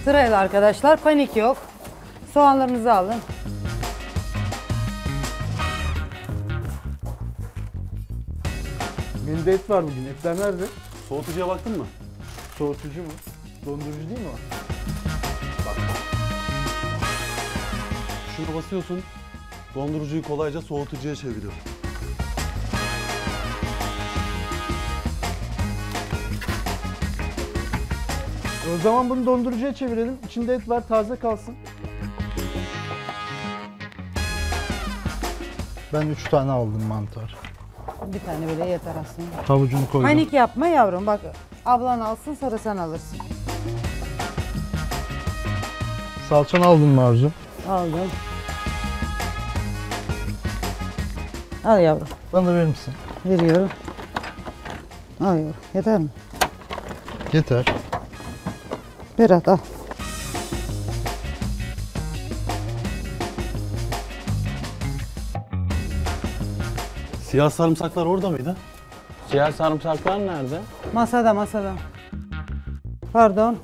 Sırayla arkadaşlar, panik yok. Soğanlarınızı alın. Menüde et var bugün. Etler nerede? Soğutucuya baktın mı? Soğutucu mu? Dondurucu değil mi o? Şuna basıyorsun. Dondurucuyu kolayca soğutucuya çeviriyor. O zaman bunu dondurucuya çevirelim. İçinde et var, taze kalsın. Ben 3 tane aldım mantar. Bir tane bile yeter aslında. Havucunu koydum. Panik yapma yavrum, bak ablan alsın sonra sen alırsın. Salçanı aldın mı Arzu? Aldım. Al yavrum. Bana da verir misin? Veriyorum. Al yavrum. Yeter mi? Yeter. Berat al. Siyah sarımsaklar orada mıydı? Siyah sarımsaklar nerede? Masada, masada. Pardon.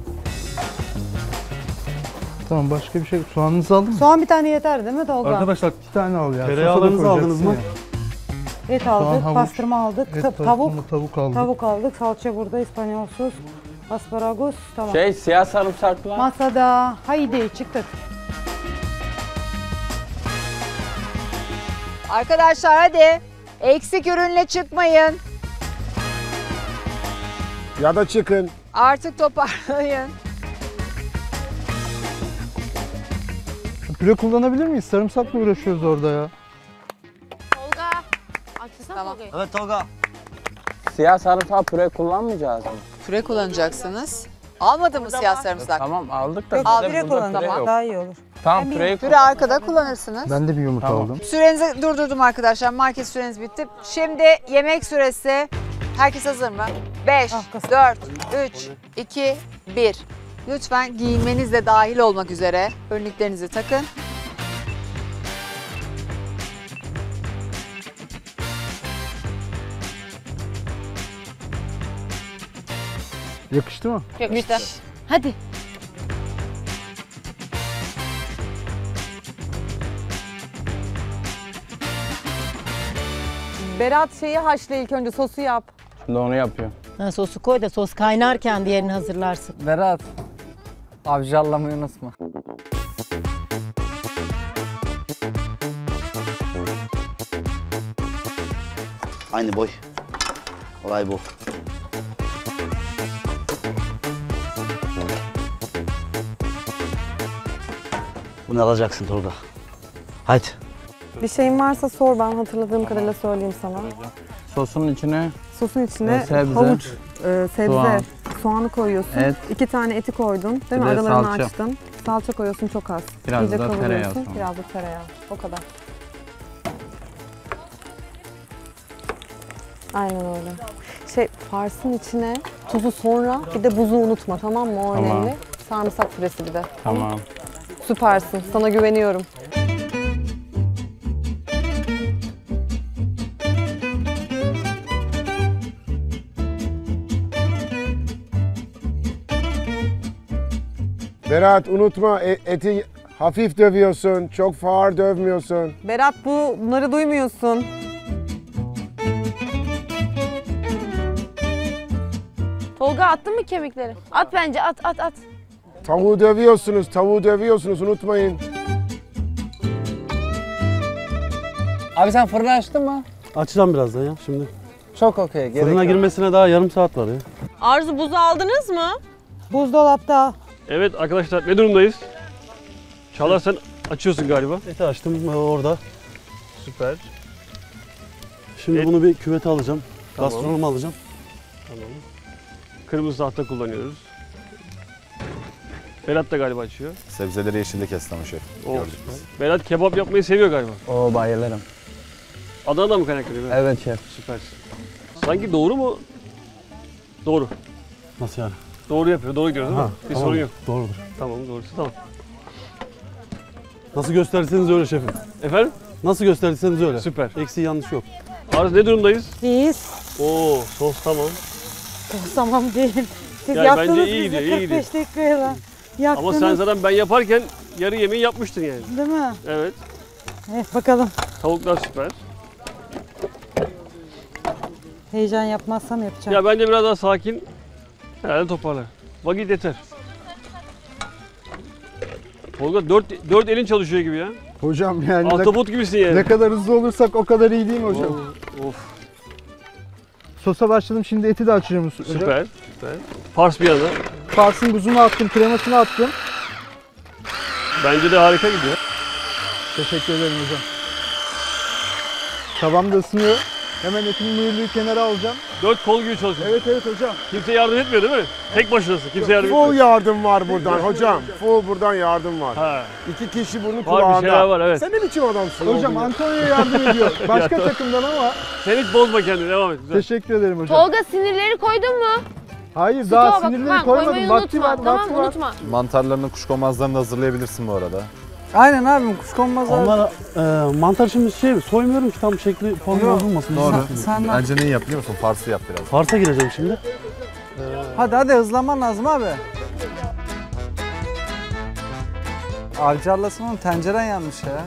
Tamam, başka bir şey. Soğanınızı aldın mı? Soğan bir tane yeter değil mi Tolga? Arkadaşlar 2 tane al ya. Tereyağlarınızı Sosa da aldınız mı? koyacaksın Et Soğan, aldık, havuç, pastırma aldık, Et, tavuk. tavuk aldık. Tavuk aldık, salça burada, İspanyol sos, asparagus, tamam. Siyah sarımsaklar. Masada, haydi çıktık. Arkadaşlar hadi. Eksik ürünle çıkmayın. Ya da çıkın. Artık toparlayın. Püre kullanabilir miyiz? Sarımsakla uğraşıyoruz orada ya. Tolga. Açsana Tamam. Tolga'yı. Evet Tolga. Siyah sarımsak püre kullanmayacağız mı? Püre kullanacaksınız. Almadın mı siyah sarımsak? Tamam aldık da. Yok, bizde püre burada kullanalım, yok. daha iyi olur. Tamam püreyi Püre arkada kullanırsınız. Ben de bir yumurta Tamam. aldım. Sürenizi durdurdum arkadaşlar. Market süreniz bitti. Şimdi yemek süresi. Herkes hazır mı? 5, Ah, kız. 4, 3, 2, 1. Lütfen giyinmeniz de dahil olmak üzere önlüklerinizi takın. Yakıştı mı? Yakıştı. Hadi. Berat şeyi haşla ilk önce, sosu yap. Şimdi onu yapıyor. Ha, sosu koy da sos kaynarken diğerini hazırlarsın. Berat. Avcallamayı unutma. Aynı boy. Olay bu. Bunu alacaksın Tolga. Haydi. Bir şeyin varsa sor, ben hatırladığım kadarıyla söyleyeyim sana. Sosun içine Sosun içine sebze, havuç, sebze, soğan. soğanı koyuyorsun. Et. 2 tane eti koydun, değil Bir mi? de Aralarını salça. açtın. Salça koyuyorsun çok az. Biraz İyice da kavuruyorsun. tereyağı sonra. Biraz da tereyağı. O kadar. Aynen öyle. Farsın içine tuzu sonra, bir de buzu unutma, tamam mı? O Tamam. önemli. Sarımsak püresi bir de. tamam. Süpersin. Sana güveniyorum. Berat unutma eti hafif dövüyorsun. Çok far dövmüyorsun. Berat bunları duymuyorsun. Tolga attın mı kemikleri? At bence, at. Tavuğu dövüyorsunuz. Tavuğu dövüyorsunuz. Unutmayın. Abi sen fırını açtın mı? Açacağım birazdan ya şimdi. Çok okey. Gerek Fırına yok. girmesine daha yarım saat var ya. Arzu, buzu aldınız mı? Buzdolapta. Evet arkadaşlar ne durumdayız? Çağlar sen açıyorsun galiba. Eti açtım orada. Süper. Şimdi Et. bunu bir küvete alacağım. Tamam. Gastronomu alacağım. Tamam. Kırmızı tahta kullanıyoruz. Berat da galiba açıyor. Sebzeleri yeşilde kestim ama şef. Oo, Gördük süper. biz. Berat kebap yapmayı seviyor galiba. Oo bayılırım. Adana'da mı kaynaklanıyor? Berat? Evet şef. Süpersin. Sanki doğru mu? Doğru. Nasıl yani? Doğru yapıyor. Doğru gidiyoruz değil mi? Bir tamam. sorun yok. Doğrudur. Tamam doğrusu tamam. Nasıl gösterirseniz öyle şefim. Efendim? Nasıl gösterirseniz öyle. Süper. Eksiği yanlış yok. Arzu ne durumdayız? İyiyiz. Oo sos tamam. Tamam değil. Siz Yani yaptınız bence iyi bizi gidiyor, iyi 45 dakikaya. Ama sen zaten ben yaparken yarı yemeği yapmıştın yani. Değil mi? Evet. Evet bakalım. Tavuklar süper. Heyecan yapmazsam yapacağım. Ya bence biraz daha sakin. Herhalde toparlar. Vakit yeter. Tolga dört elin çalışıyor gibi ya. Hocam yani Ahtapot gibisin yani. ne kadar hızlı olursak o kadar iyi değil mi hocam? Of. Sosa başladım, şimdi eti de açacağım hocam. Süper. Süper. Pars bir yana. Farsın buzunu attım, kremasını attım. Bence de harika gidiyor. Teşekkür ederim hocam. Tavam da ısınıyor. Hemen etimin mühürlüğü kenara alacağım. 4 kol gibi çalışıyorsun. Evet hocam. Kimse yardım etmiyor değil mi? Tek başınasın. Kimse yardım etmiyor. Full yardım var buradan hocam. Full buradan yardım var. Ha. 2 kişi bunun Var, kulağında. bir şeyler var, evet. Sen ne biçim adamsın? Hocam Antonio yardım ediyor. Başka takımdan ama. Sen hiç bozma kendini. Devam et. Güzel. Teşekkür ederim hocam. Tolga sinirleri koydun mu? Hayır daha Stoğa bak. sinirleri Ha, koymadım. koymayı Vakti unutma. var, Tamam vakti var. unutma. Mantarlarını, kuşkonmazlarını hazırlayabilirsin bu arada. Aynen abim kuşkonmaz abi. Onlar mantar şimdi soymuyorum ki tam şekli formu bozulmasın. Doğru. Sen Bence neyi yap biliyor musun? Farsı yap biraz. Farsa gireceğim şimdi. hadi hızlanman lazım abi. Avcarlasın oğlum, tenceren yanmış ya.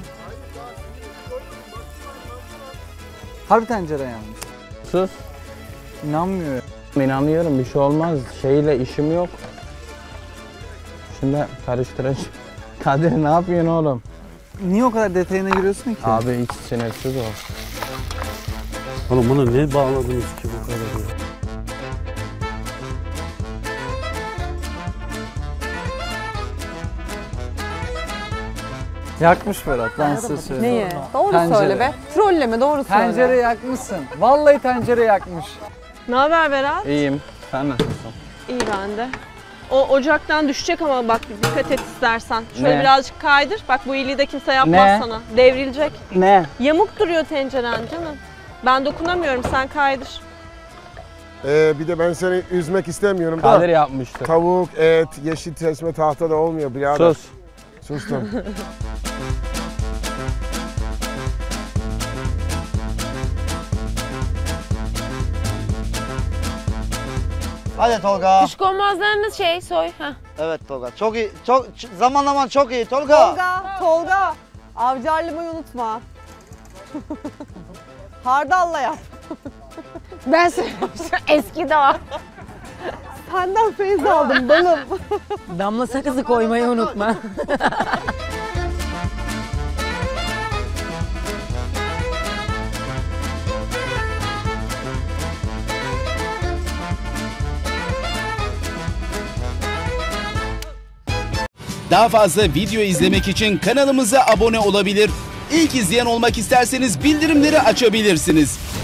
Harbi tencere yanmış. Sus. İnanmıyor. İnanıyorum bir şey olmaz. Şeyle işim yok. Şimdi karıştıracağım. Kadir ne yapıyorsun oğlum? Niye o kadar detayına giriyorsun ki? Abi hiç sinirsiz ol. Oğlum bunu ne bağladınız ki bu kadar ya? Yakmış Berat, ben size söyleyeyim. Neyi? Doğru Tencere. söyle be. Trolleme, doğru söyle. Tencere yakmışsın. Vallahi tencere yakmış. Ne haber Berat? İyiyim. Sen nasılsın? İyi ben de. O ocaktan düşecek ama bak dikkat et istersen. Şöyle Ne? birazcık kaydır. Bak bu iyiliği de kimse yapmaz Ne? sana. Devrilecek. Ne? Yamuk duruyor tenceren canım. Ben dokunamıyorum, sen kaydır. Bir de ben seni üzmek istemiyorum da. Kadir yapmıştır. Tavuk, et, yeşil kesme tahta da olmuyor birader. Sus. Sustum. Hadi Tolga. Kuşkonmazlarını soy. Heh. Evet Tolga. Çok iyi. Zamanlaman çok iyi Tolga. Tolga. Avcarlamayı unutma. Hardalla yap. Ben söylemiştim. Eski daha. Senden feyiz aldım balım. Damla sakızı koymayı unutma. Daha fazla video izlemek için kanalımıza abone olabilir. İlk izleyen olmak isterseniz bildirimleri açabilirsiniz.